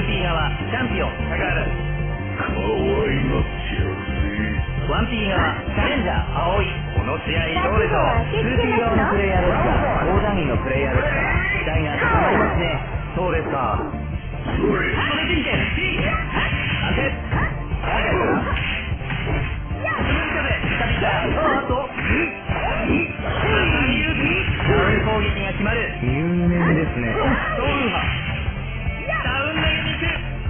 ピー側チャンピオン高原。 可愛がってやるぜ。 ワンピー側チャレンジャー葵。この試合どうでしょう。 ツーピー側のプレイヤーですが、高段位のプレイヤーですから期待が高まりますね。 そうですか。それ人権 P 安定あと攻撃が決まる。 入念ですね。 ドウンハダウン投げに行く。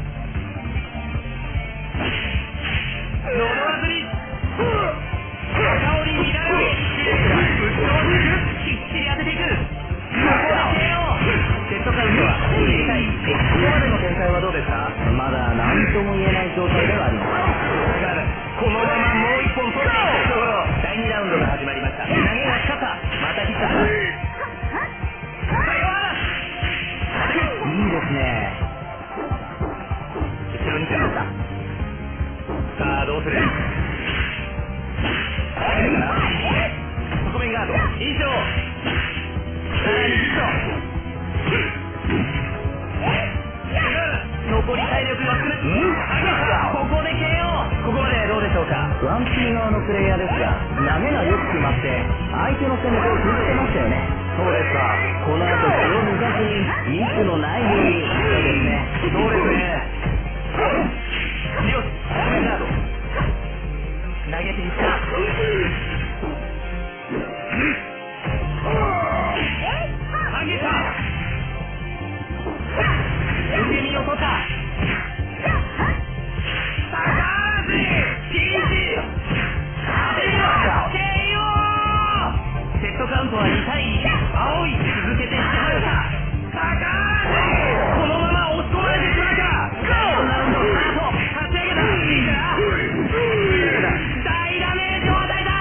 ノドラズリ赤織乱れをぶっ飛んでいく。きっちり当てていく。ここで KO。セットカウントは0対1。ここまでの展開はどうですか。 まだ何とも言えない状態ではあります。 このままもう一本取っていくところ。第2ラウンドが始まりました。投げが来た。またヒットだ。 いいですね。 後ろに来ました。さあどうする。底面ガード以上。さらにヒット。残り体力が少ない。ここで KO。ここまでどうでしょうか。 ワンピー側のプレイヤーですが、投げがよく決まって相手の攻め手を封じてましたよね。 そうですか。 この後気を抜かずにミスのないように。そうですね。 そうですね。よし、底面ガード投げていった。投げた。受け身を取った。高原ピンチ。セットカウントは2対1。青い続けて引き離した。高原このまま押し込まれてしまうか。第4ラウンドスタート。立ち上げた。いいか大ダメージを与えた。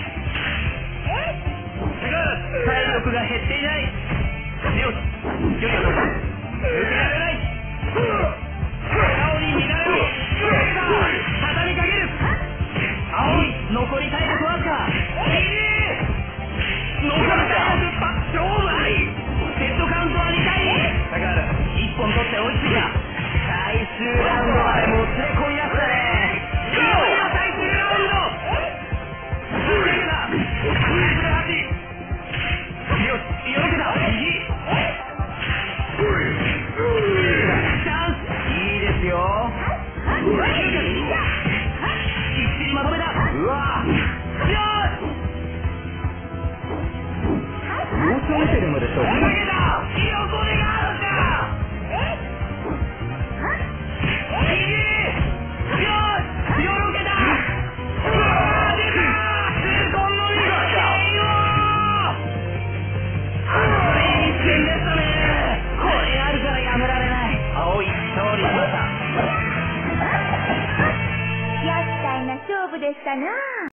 体力が減っていない。よし距離を取った。抜けられない。青に乱れを畳みかける。青い残り体力わずか。残り体力勝負あり。セットカウントは2対1。高原1本取って追いついた。最終ラウンドまでもつれ込みましたね。いよいよ最終ラウンド。立ち上げた。よしよろけた。右チャンス。いいですよ。きっちりまとめた。うわよし様子を見てるのでしょうか。 投げた。横でがあるか。右よしよろけた。うわ出た。痛恨のミス。熱い一戦でしたね。これあるからやめられない。青い勝利しました。 厄介な勝負でしたな。